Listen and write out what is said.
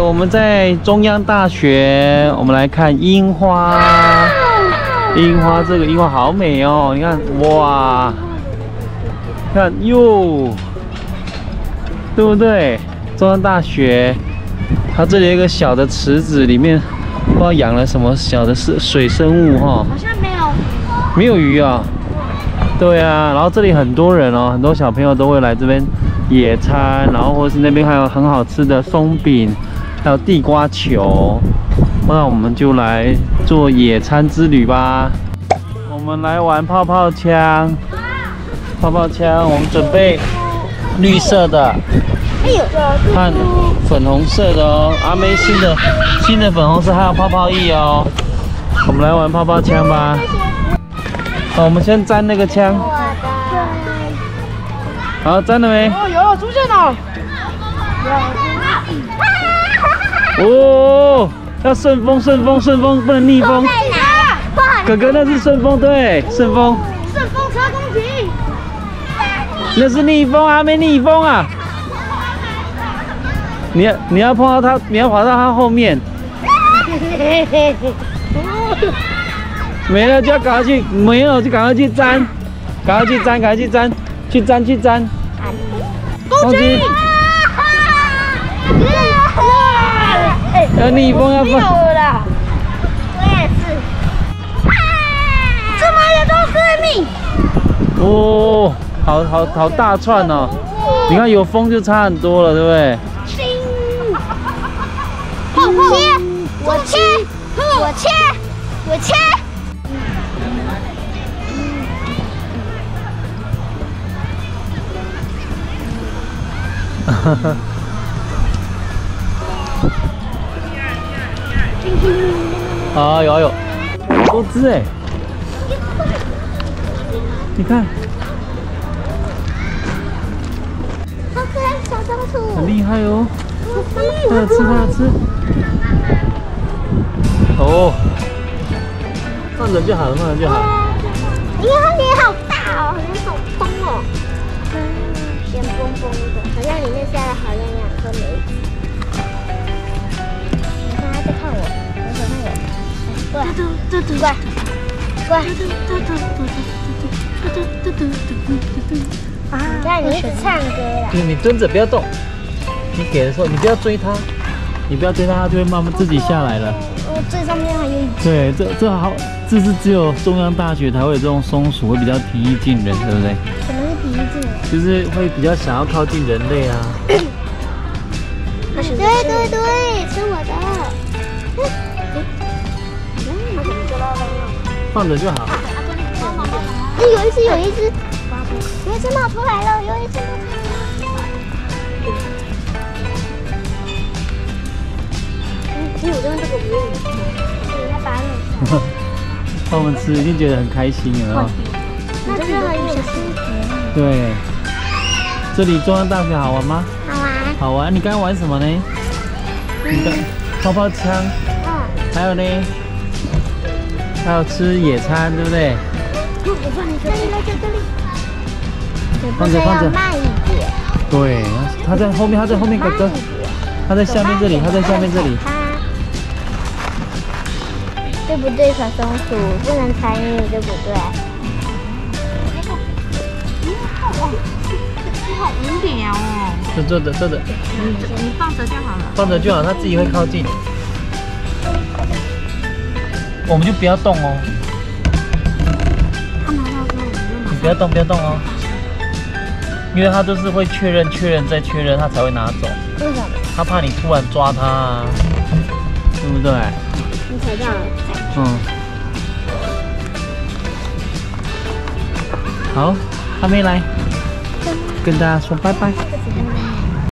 我们在中央大学，我们来看樱花。樱花，这个樱花好美哦！你看，哇，看哟，对不对？中央大学，它这里有一个小的池子，里面不知道养了什么小的水生物哈。 好像没有鱼啊。对啊，然后这里很多人哦，很多小朋友都会来这边野餐，然后或是那边还有很好吃的松饼，还有地瓜球。那我们就来做野餐之旅吧。我们来玩泡泡枪，泡泡枪，我们准备绿色的，看粉红色的哦。阿妹新的粉红色还有泡泡翼哦。我们来玩泡泡枪吧。好，我们先粘那个枪。好，粘了没？ 哦，有出现了。 哦。要顺风，顺风，顺风，不能逆风。哥哥，那是顺风，对，顺风。 顺风车攻击。 那是逆风啊，没逆风啊。你要碰到它，你要跑到它后面。没了就要赶快去，没有就赶快去粘，赶快去粘，赶快去粘，去粘去粘。攻击！要逆风要放。 我也是。怎么有都是你？ 哦，好大串哦！你看有风就差很多了，对不对？ 我切！ 哈哈。啊有，多只哎！你看， 好可爱小松鼠， 很厉害哦！它要吃。哦，放着就好了，放着就好。 你看它脸好大哦，脸好蓬哦，咸崩崩的，好像里面下了好像2颗梅子。你看它在看我，过来，你看你是唱歌啦。 你蹲着不要动，你给的时候你不要追它，它就会慢慢自己下来了。 哦，最上面还有一只。 对，这是只有中央大学才会有这种松鼠，会比较平易近人，对不对？ 什么是平易近人？ 就是会比较想要靠近人类啊。 对，吃我的。 放着就好。 有一只冒出来了，我这边这个不用，它拔了。 他们吃一定觉得很开心，有没有？ 那这很有心情。 对，这里中央大学好玩吗？ 好玩。 好玩，你刚刚玩什么呢？你刚泡泡枪。还有呢？还有吃野餐，对不对？ 我放你这里， 放着。 慢一点。 对，它在后面，哥哥。它在下面这里， 对不对，小松鼠不能参与，对不对？ 你好无聊哦。 坐着。 你放着就好了。 放着就好，它自己会靠近。我们就不要动哦。 他拿到之后， 你不要动哦。因为它都是会确认再确认，它才会拿走。 为什么？ 他怕你突然抓它啊，对不对？ 你踩到了。 好，还没来，跟大家说拜拜。